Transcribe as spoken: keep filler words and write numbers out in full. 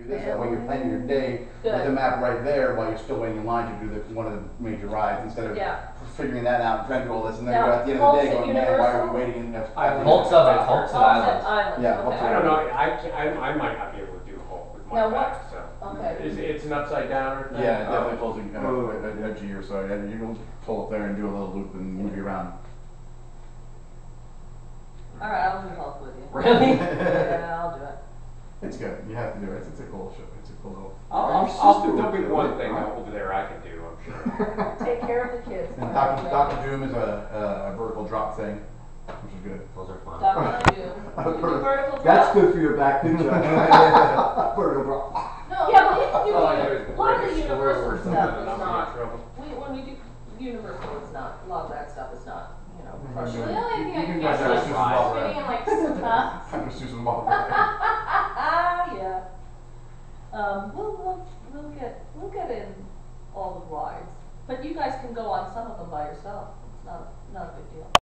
do this. That way you're planning your day Good. with the map right there while you're still waiting in line to do the, one of the major rides instead of Yeah. figuring that out and trying to do all this. And then Now, you're at the end of the day Hulk's going, at man, why are we Universal? waiting? In the I- Hulk's up at Hulk's at Offset Islands. Islands, Yeah, okay. Hulk's I don't know, I, can, I, I might not be able to do Hulk with my Now what- back, so. Okay. Is, it's an upside down thing? Yeah, it Oh. definitely pulls you kind of uh, edgy or so. Yeah, you can pull up there and do a little loop and move you around. All right, I'll do Hulk with you. Really? Yeah, I'll do it. It's good. You have to do it. It's, it's a cool show. It's a cool little. I'll, I'll, I'll, there'll be one thing over there I can do, I'm sure. Take care of the kids. And Doctor Doctor Doom is a, a, a vertical drop thing, which is good. Those are fun. Doctor Doom. You can do vertical drop. That's good for your back too, Chuck. Vertical drop. No, yeah, but you can do, All I do is a lot of break the a screw or Universal something stuff and is I'll be in not, trouble. we, when we do Universal, it's not, a lot of that stuff is not, you know, Mhm. crushing. The only thing I You can can guess go is down Right. Susan's spinning Ball. like huh? Doctor Susan's Ball. Ah, yeah. Um, we'll, we'll, we'll get, we'll get in all the rides, but you guys can go on some of them by yourself, it's not, not a big deal.